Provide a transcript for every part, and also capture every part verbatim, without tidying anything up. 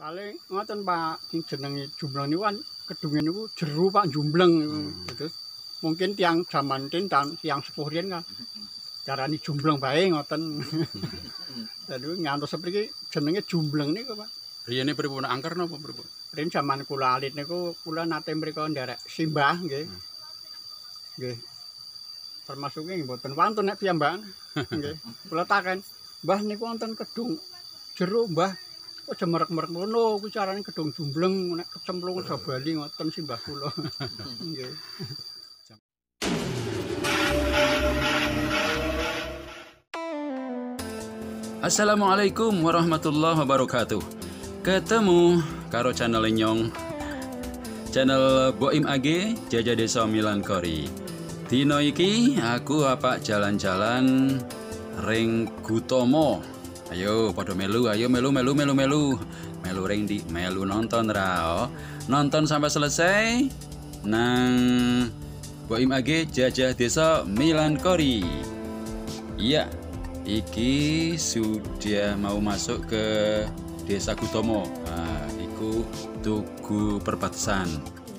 Paling ngoten Pak, sing jenenge Jumbleng niku kan kedunge niku jeru Pak Jumbleng. Hmm. Terus mungkin tiang zaman tin tiang sepuh riyen kan carane Jumbleng bae ngoten. Dadi ngantos sepriki jenenge Jumbleng niku Pak. Riyene pripun angker napa pripun? Riyen zaman kula alit niku kula nate mriko nderek simbah nggih. Hmm. Nggih. Termasuk nggih mboten wantun nek piyambak. Nggih. Kula taken, "Mbah niku wonten kedung jeru, Mbah." Aja merek-merek ngono, kuwi carane gedung Jumbleng nek kecemplung aja bali ngoten simbah kula. Nggih. Assalamualaikum warahmatullahi wabarakatuh. Ketemu karo channel Nyong, channel Boim A G Jajah Desa Milankori. Dino iki aku apa jalan-jalan ring Gutomo. Ayo padha melu, ayo melu melu melu melu. Melu ring di melu nonton ra. Nonton sampai selesai nang Boim A G Jajah Desa Milankori. Iya, iki sudah mau masuk ke Desa Gutomo. Nah, iku tugu perbatasan.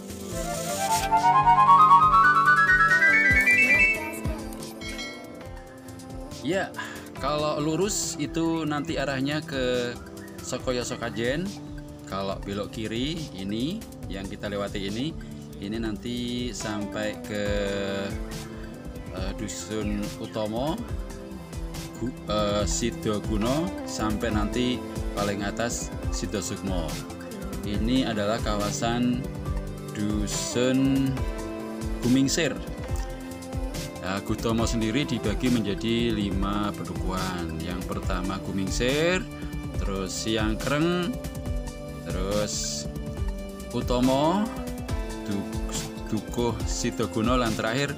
Ya, kalau lurus itu nanti arahnya ke Sokoyo Sokajen. Kalau belok kiri ini yang kita lewati ini, ini nanti sampai ke uh, Dusun Utomo, Gu, uh, Sidoguno, sampai nanti paling atas Sidosukmo. Ini adalah kawasan Dusun Gumingsir. Nah, Gutomo sendiri dibagi menjadi lima pedukuhan. Yang pertama Gumingsir, terus Siangkreng, terus Utomo, Dukuh Sidoguno, dan terakhir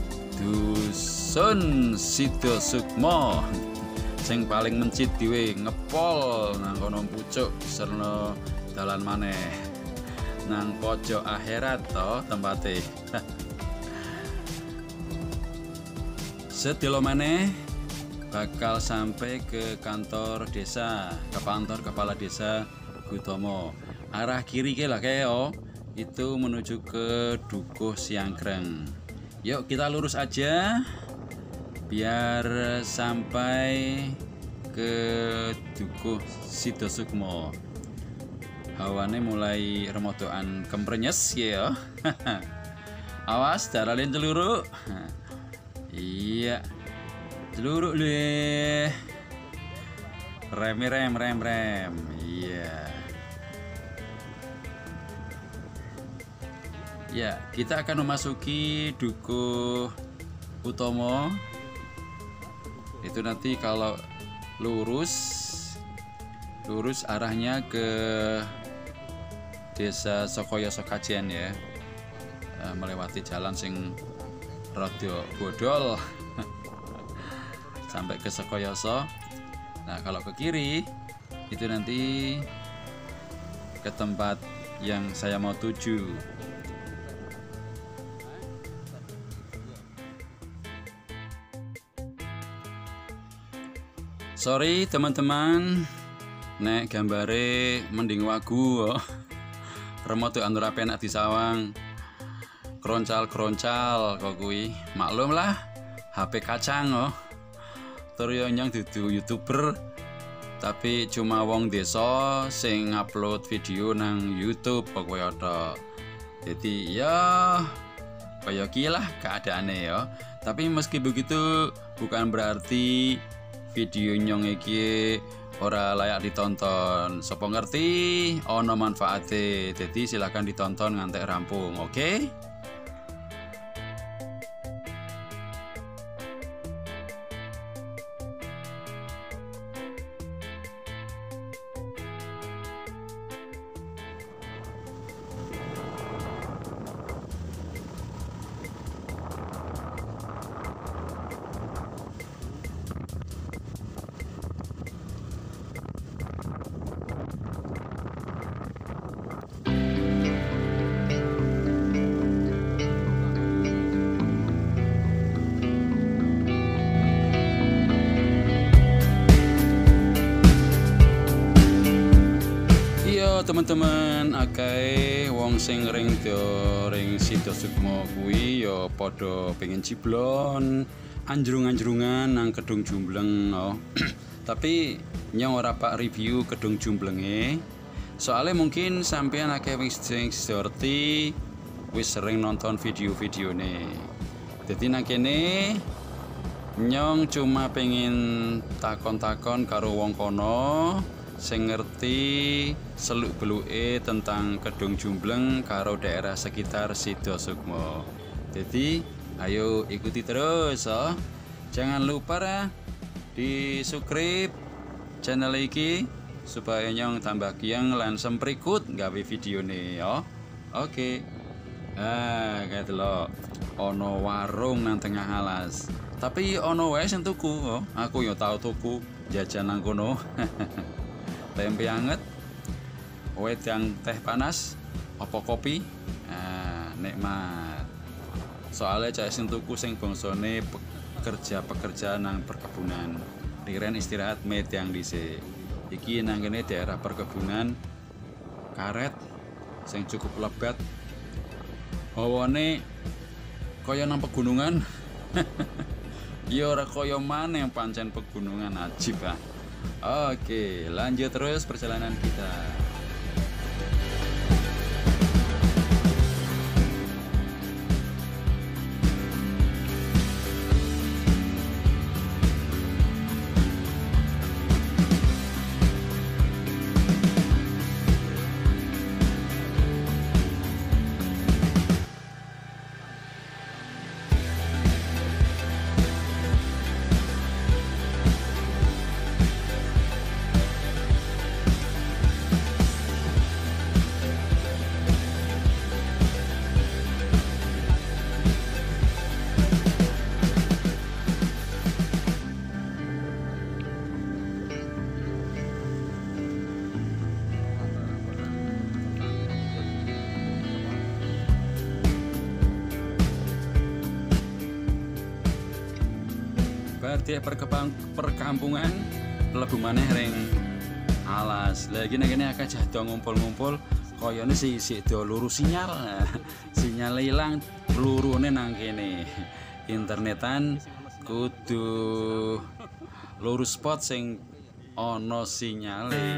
Dusun Sidosukmo. Sing paling mencit diwe ngepol nang kono pucuk serna dalan maneh nang pojok akhirat to tempate. Sedelo maneh bakal sampai ke kantor desa, ke kantor kepala desa Gutomo. Arah kiri ke lah keo, itu menuju ke Dukuh Siangkreng. Yuk kita lurus aja biar sampai ke Dukuh Sidosukmo. Hawane mulai remodoan kemprenyes ya. Awas daralin celuruk. Iya, celuruk deh. Rem rem rem rem. Iya. Ya, kita akan memasuki Dukuh Utomo. Itu nanti kalau lurus, lurus arahnya ke Desa Sokoyo Sokajen ya. E, melewati jalan sing radio bodol sampai ke Sokoyoso. Nah, kalau ke kiri itu nanti ke tempat yang saya mau tuju. Sorry teman-teman, nek gambare mending wagu oh. Remote ora penak disawang. Kroncal-kroncal kok kuwi. Maklum lah, H P kacang oh. Tur yo nyang dudu YouTuber, tapi cuma wong desa sing upload video nang YouTube kok koyo tok. Jadi ya kaya ki lah keadaane ya. Tapi meski begitu bukan berarti video nyong iki ora layak ditonton. Sopo ngerti ono manfaate. Jadi silakan ditonton ngantek rampung, oke? Okay? Halo teman-teman, akeh wong sing ring do ring Sido Sukmo kuwi ya padha pengen ciblon anjrung-anjrungan nang Kedung Jumbleng oh. Tapi nyong ora pak review Kedung Jumblenge. Soalnya mungkin sampean akeh wis sing ngerti wis sering nonton video-videone. Dadi nang kene nyong cuma pengen takon-takon karo wong kono sing ngerti seluk-beluke tentang Kedung Jumbleng karo daerah sekitar Sido Sukmo. Jadi ayo ikuti terus oh. Jangan lupa ya di subscribe channel iki supaya nyong tambah kiang lan semprikut gawe video nih oh. Oke. Ah, kayak lo ono warung nang tengah alas. Tapi ono wae sing tuku oh. Aku yo tau tuku jajan nang kono. Tempe anget, wedang teh panas, opo kopi, nah, nikmat. Soalnya cah sing tuku sing bangsane pekerja-pekerja nang perkebunan. Diren istirahat medang dhisik. Iki nang kene daerah perkebunan karet sing cukup lebat. Hawane kaya nang pegunungan. Ya ora kaya maneh pancen pegunungan ajib ah. Oke, lanjut terus perjalanan kita. Berarti perkampungan mlebu maneh ring alas. Lagi nang kene akeh jado ngumpul-ngumpul koyone si sik do luru sinyal. Sinyal ilang pelurune nang kene. Internetan kudu luru spot sing ana sinyale.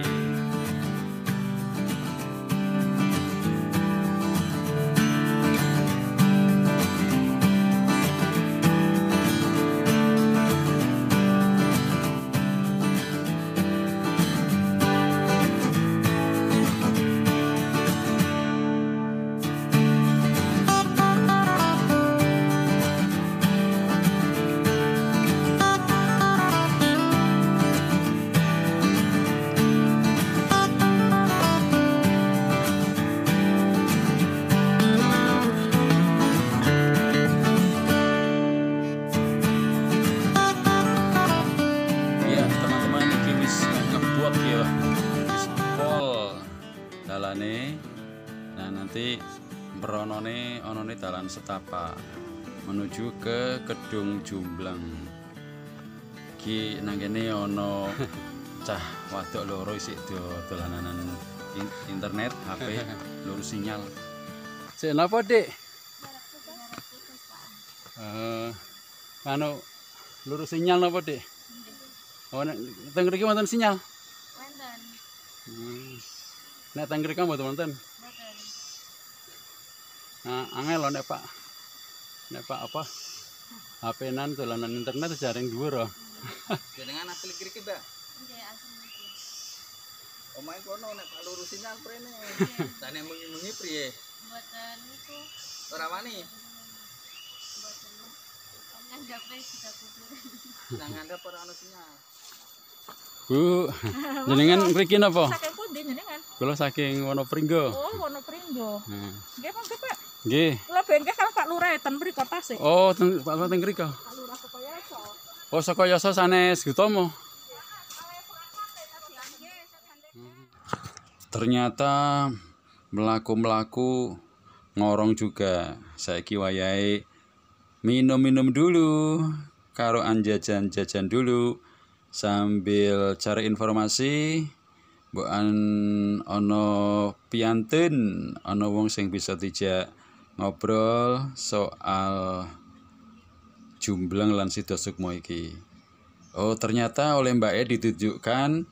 Nah nanti beronone onone dalan setapak menuju ke Kedung Jumbleng. Ki nang kene ono cah wadok loro isih do dolanan internet H P loro sinyal. Sik napa, Dik? Eh anu loro sinyal napa, Dik? Oh nek teng mriki wonten sinyal? Wonten. Hmm. Nek teng mriki mboten wonten? Mboten. Nah, angel lho nek Pak. Nek Pak apa? H P-nan dolanan internet jaring dhuwur. Jenengan asli mriki, Mbak? Nggih, asli mriki. Omahe kono nek Pak lurus sinyal prene. Dane mengi-mengi priye? Mboten niku. Ora wani. Mboten. Ngandhape bisa kuburan. Nang ngandhap ora ono sinyal. Bu, jenengan mriki napa? Saking pundi jenengan? Kula saking Wonopringgo. Oh, Wonopringgo. Heeh. Nggih, monggo, Pak. Nggih. Kula bengke kan Pak Lurah ten mriko tasih. Oh, teng Pak Lurah teng mriko. Pak Lurah Sukoyoso. Oh, saka Yasa sanes Gutomo. Ternyata melaku-melaku ngorong juga. Saiki wayahe minum-minum dulu karo anjajan-jajan dulu sambil cari informasi mbokan ana piantun, ana wong sing bisa dijak ngobrol soal Jumbleng lan Sida Sukma iki. Oh, ternyata oleh Mbak E ditunjukkan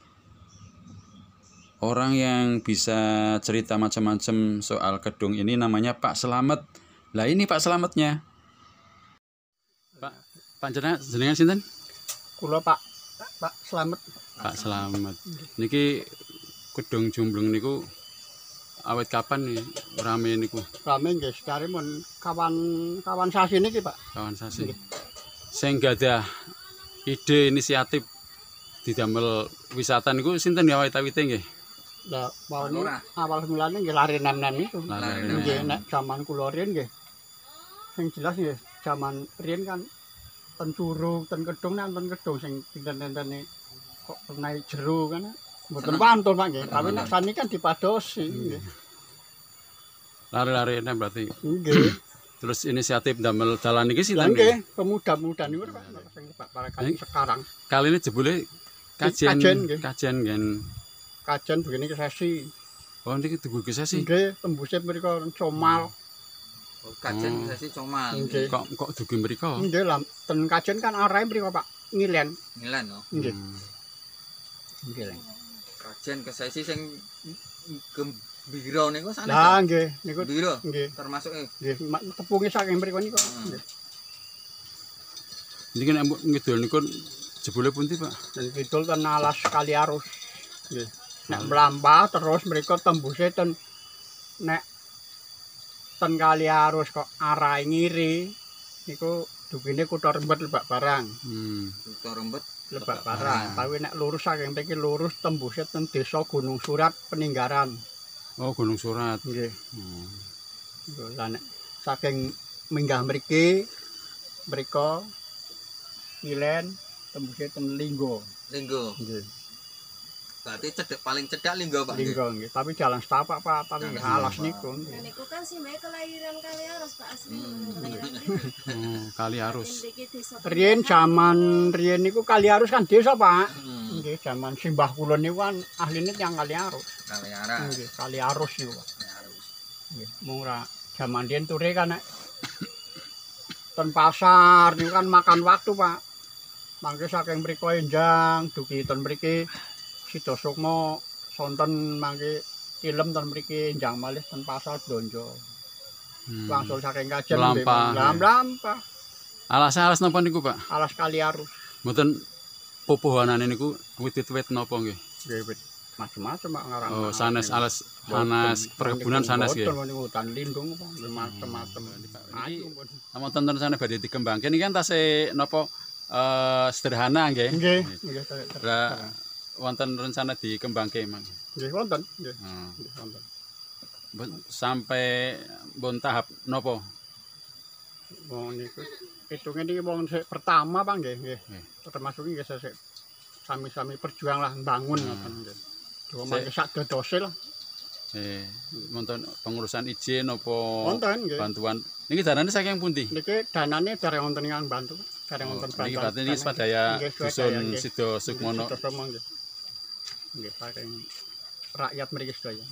orang yang bisa cerita macam-macam soal kedung ini namanya Pak Slamet. Lah ini Pak Slametnya. Pak, panjenengan jenengan sinten? Kula Pak Pak Slamet. Pak Slamet. Niki kedung Jumbleng niku awet kapan nih rame niku? Rame nggih sekali mun kawan kawan sasi niki Pak. Kawan sasi. Sing gadah ide inisiatif didamel wisata niku sinten ya awit-awite nggih? Lah mawon awal mulane nggih lari nem-nem niku. Lari Nggih nek jaman kula riyen nggih. Sing jelas nggih jaman riyen kan ten curug, ten kedung nang ten kedung sing pinten-pintene kok pernah jero kan. Mboten wantun Pak nggih, tapi nek sani kan dipadosi nggih. Lari-lari enak berarti. Nggih. Terus inisiatif damel dalan iki sinten? Nggih, pemuda-pemuda niku Pak sing Pak para kali sekarang. Kali ini jebule kajian Kajian, nggih. kajian kan. Kajen begini ke sesi. Oh niki tugu ke sesi. Nggih, tembusé mriku comal. Oh, kajen sesi comal. Nggih. Kok kok dugi mriko? Nggih, lah ten kajen kan arahe mriku Pak, ngilen. Ngilen no. Nggih. Hmm. Nggih. Kajen ke sesi sing gembira niku saneh. Lah nggih, niku Gembira nggih. termasuk eh Nggih, mak- tepunge saking mriku niku. Nggih. Niki nek mbok ngidul niku jebule pundi, Pak? Dan kidul ten alas Kali Arus. Nggih. Nek mlampah terus mriku tembusé ten nek ten Kali Arus kok arahe ngiri niku dugine Kutha Rembet Lebak Barang. Hmm. Kutha Rembet. Lebak Barang. Tapi nek lurus saking mriki lurus tembusé ten Desa Gunung Surat Peninggaran. Oh, Gunung Surat. Nggih. Hmm. Niku lah nek saking minggah mriki mriko Ngilen tembusé ten Linggo. Linggo. Nggih. Berarti cedek paling cedek Linggo Pak. Linggo nggih, tapi jalan setapak Pak, tapi nggih alas niku. Nah, niku kan si Mbak kelahiran Kali Arus Pak asli. Oh, Kali Arus. Mriki desa. Riyen jaman riyen niku Kali Arus kan desa, Pak. Hmm. Nggih, jaman simbah kula niku kan ahline tiyang Kali Arus. Kali arah. Nggih, Kali Arus niku, Pak. Kali arus. Nggih, mung ora jaman riyen ture kan nek ten pasar niku kan makan waktu, Pak. Mangke saking mriko enjang dugi ten mriki Sida Sukma sonten mangke film ten mriki enjang malih ten pasar blonjo. Hmm. Langsung saking kajen Mlampah. mlampah. Alas-alas napa niku, Pak? Alas Kali Arus. Mboten popohanane niku wit-wit napa nggih? Nggih wit macam-macam Pak ngarang. Oh, sanes alas sanes perkebunan sanes nggih. Boten niku hutan lindung Pak, macam-macam. Ayu pun. Wonten ten sana badhe dikembangke niki kan tasih napa eh sederhana nggih. Nggih, nggih. Lah wonten rencana dikembangke Mang. Nggih wonten, nggih. Hmm. Nggih wonten. Mbon- Sampai bon tahap napa? Wong niku hitunge niki wong sik pertama Pak nggih, nggih. Nggih. Termasuk nggih sik sami-sami berjuang lah bangun ngoten nggih. Dua mangke sak dodose lah. Eh, wonten pengurusan izin apa Wonten nggih. bantuan. Niki danane saking pundi? Niki danane dari wonten yang bantu, dari Oh, wonten niki bantuan. berarti niki swadaya Nggih, swadaya, dusun nggih. Sida Sukmono. Sida Sukma nggih. Nggih, saking rakyat mriki sedaya.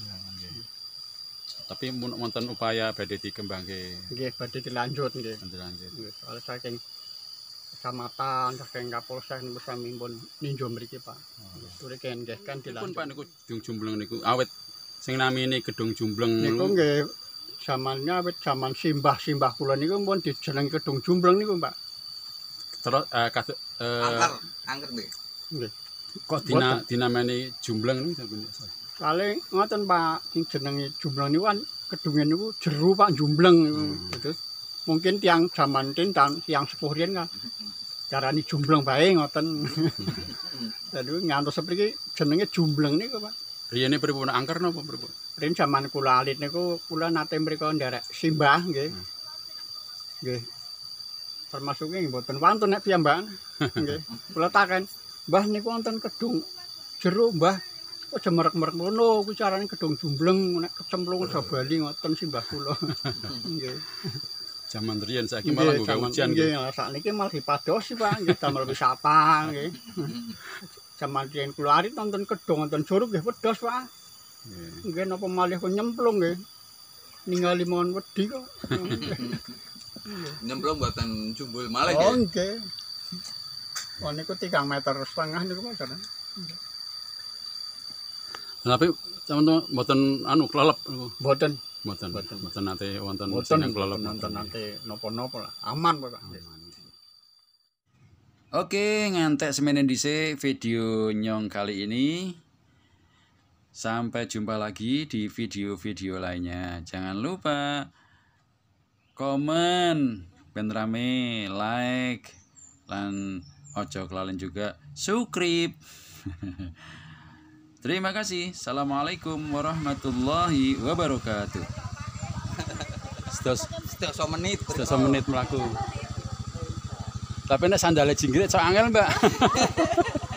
Tapi mun wonten upaya badhe dikembangke Nggih, badhe dilanjut nggih. lanjut. Nggih, soalnya saking kecamatan, saking Kapolsek niku sami pun ninjo mriki, Pak. Turi ken nggih kan Pun dilanjut. Pak niku Gedung Jumbleng niku awet sing namine Gedung Jumbleng Niku niku. nggih zamannya awit zaman simbah-simbah kula niku pun dijeneng Gedung Jumbleng niku, Pak. Terus eh kadu- eh, Angker, angker nggih. Nggih. kok dina dinamani Jumbleng niku sebenarnya. Kali ngoten Pak, sing jenenge Jumbleng niku kan gedunge niku jero Pak Jumbleng niku. Terus mungkin tiang zaman ten tiang sepuh riyen kan darani Jumbleng bae ngoten. Dadi ngantos sepriki jenenge Jumbleng niku, Pak. Riyene pripun angker napa pripun? Riyen zaman kula alit niku kula nate mriko nderek simbah nggih. Nggih. Termasuk nggih mboten wantun nek piyambakan. Nggih. Kula taken, "Mbah niku wonten kedung jero, Mbah." Kok jemerek-merek ngono kuwi carane gedung Jumbleng nek kecemplung aja bali ngoten simbah kula. Nggih. Zaman riyen saiki malah Nggih, nggo jaman- ujian. Nggih, sakniki malah dipadosi Pak, nggih damel wisata nggih. Jaman riyen kula arit nonton kedhong nonton Suruk nggih pedos, Pak. Nggih napa malih kok nyemplung nggih. Ningali mon wedi kok. Nyemplung mboten jumbul malih Oh nggih. nggih. Oh niku tiga meter setengah niku Mas. Tapi teman-teman mboten anu kelelep niku. Mboten. Mboten. Mboten. Mboten nate wonten Mboten sinang kelelep nonton nanti napa-napa lah. Aman Pak. Oke, ngantek semenen dhisik video nyong kali ini. Sampai jumpa lagi di video-video lainnya. Jangan lupa komen, ben rame, like, lan ojo kelalen juga subscribe. Terima kasih. Assalamualaikum warahmatullahi wabarakatuh. Sedos Sedasa menit. sedos menit melaku. Tapi nek sandale jingkrik cok angel, Mbak.